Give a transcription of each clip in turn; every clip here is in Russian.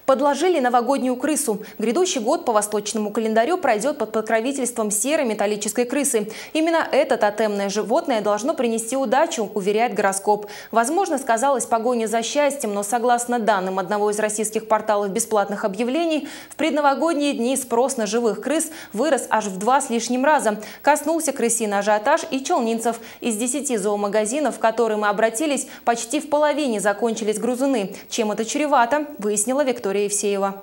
Подложили новогоднюю крысу. Грядущий год по восточному календарю пройдет под покровительством серой металлической крысы. Именно это тотемное животное должно принести удачу, уверяет гороскоп. Возможно, сказалась погоня за счастьем, но согласно данным одного из российских порталов бесплатных объявлений, в предновогодние дни спрос на живых крыс вырос аж в 2 с лишним раза. Коснулся крысиный ажиотаж и челнинцев. Из 10 зоомагазинов, в которые мы обратились, почти в половине закончились грызуны. Чем это чревато, выяснила Виктория Евсеева.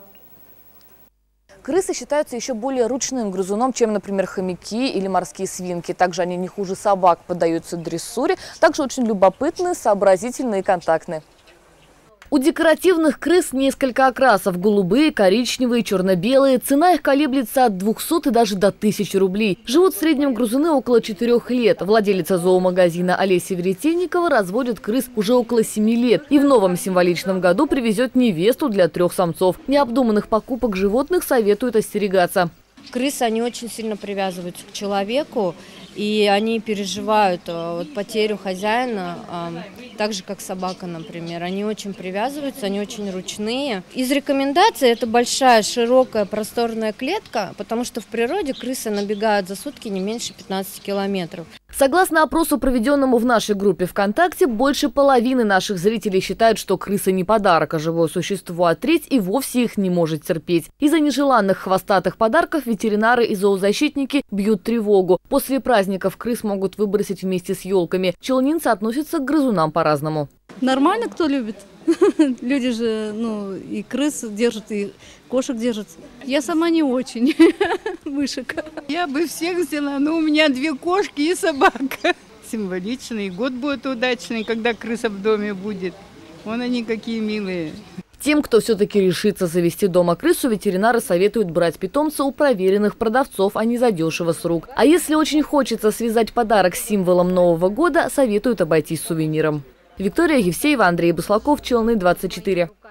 Крысы считаются еще более ручным грызуном, чем, например, хомяки или морские свинки. Также они не хуже собак поддаются дрессуре, также очень любопытные, сообразительные и контактные. У декоративных крыс несколько окрасов – голубые, коричневые, черно-белые. Цена их колеблется от 200 и даже до 1000 рублей. Живут в среднем грызуны около 4 лет. Владелица зоомагазина Олеся Веретенникова разводит крыс уже около 7 лет. И в новом символичном году привезет невесту для 3 самцов. Необдуманных покупок животных советуют остерегаться. Крысы, они очень сильно привязываются к человеку, и они переживают потерю хозяина, так же, как собака, например. Они очень привязываются, они очень ручные. Из рекомендаций это большая, широкая, просторная клетка, потому что в природе крысы набегают за сутки не меньше 15 километров. Согласно опросу, проведенному в нашей группе ВКонтакте, больше половины наших зрителей считают, что крыса не подарок, а живое существо, а треть и вовсе их не может терпеть. Из-за нежеланных хвостатых подарков ветеринары и зоозащитники бьют тревогу. После праздников крыс могут выбросить вместе с елками. Челнинцы относятся к грызунам по-разному. Нормально, кто любит. Люди же, и крыс держат, и кошек держат. Я сама не очень, мышек. Я бы всех взяла, но у меня 2 кошки и собака. Символичный, год будет удачный, когда крыса в доме будет. Вон они какие милые. Тем, кто все-таки решится завести дома крысу, ветеринары советуют брать питомца у проверенных продавцов, а не задешево с рук. А если очень хочется связать подарок с символом Нового года, советуют обойтись сувениром. Виктория Евсеева, Андрей Буслаков, Челны 24.